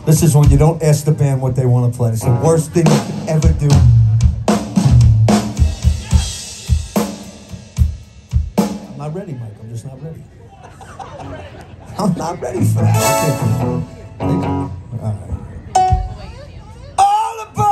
This is when you don't ask the band what they want to play. It's the worst thing you can ever do. I'm not ready, Mike. I'm just not ready. I'm not ready for that. Okay. All right. All aboard!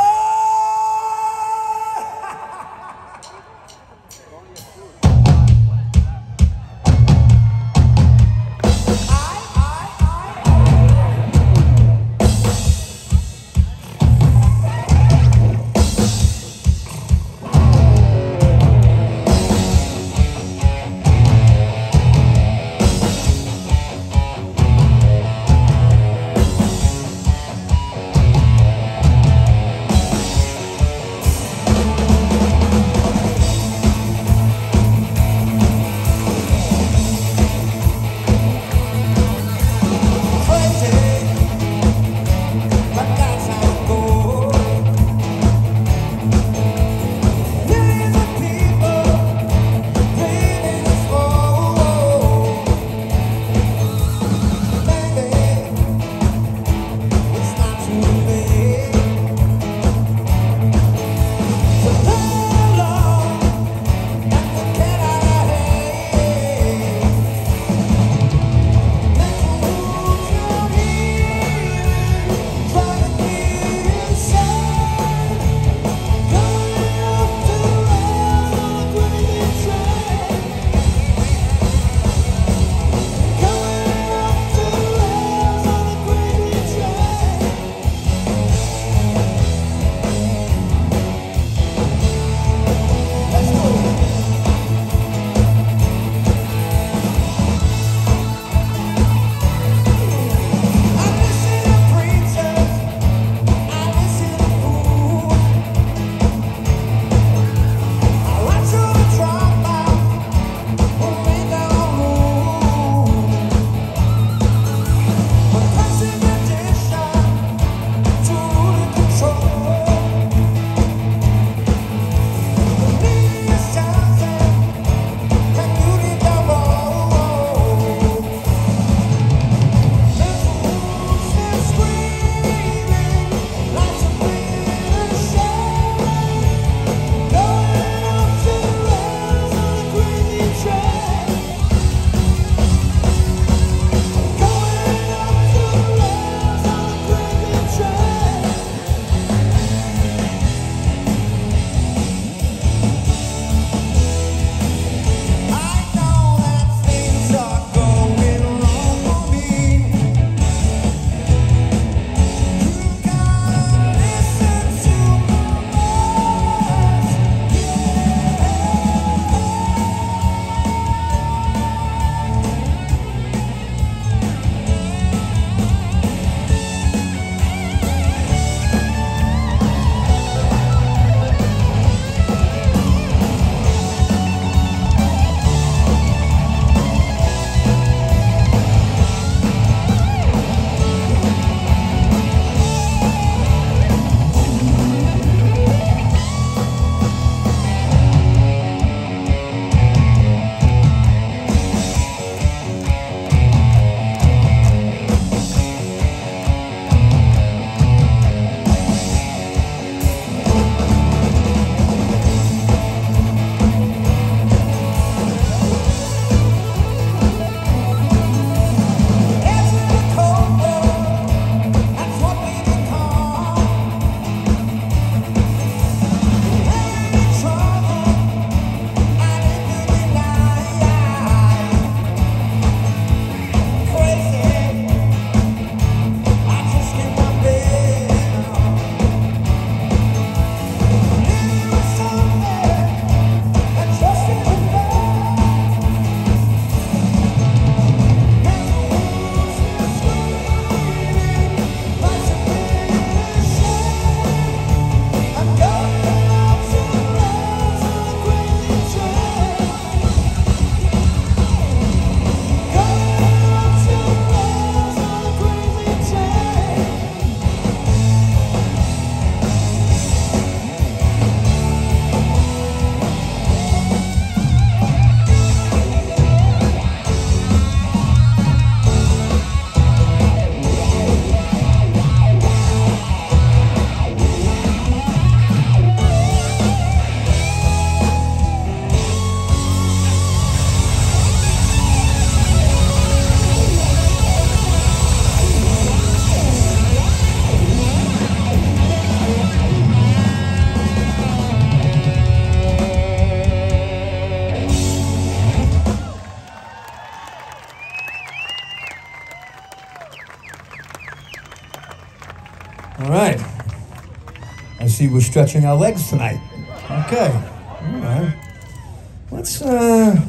right. I see we're stretching our legs tonight. Okay. All right. Let's, oh,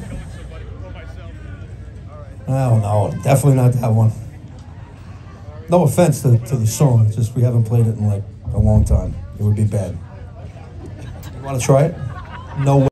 no, definitely not that one. No offense to the song, it's just we haven't played it in like a long time. It would be bad. You want to try it? No way.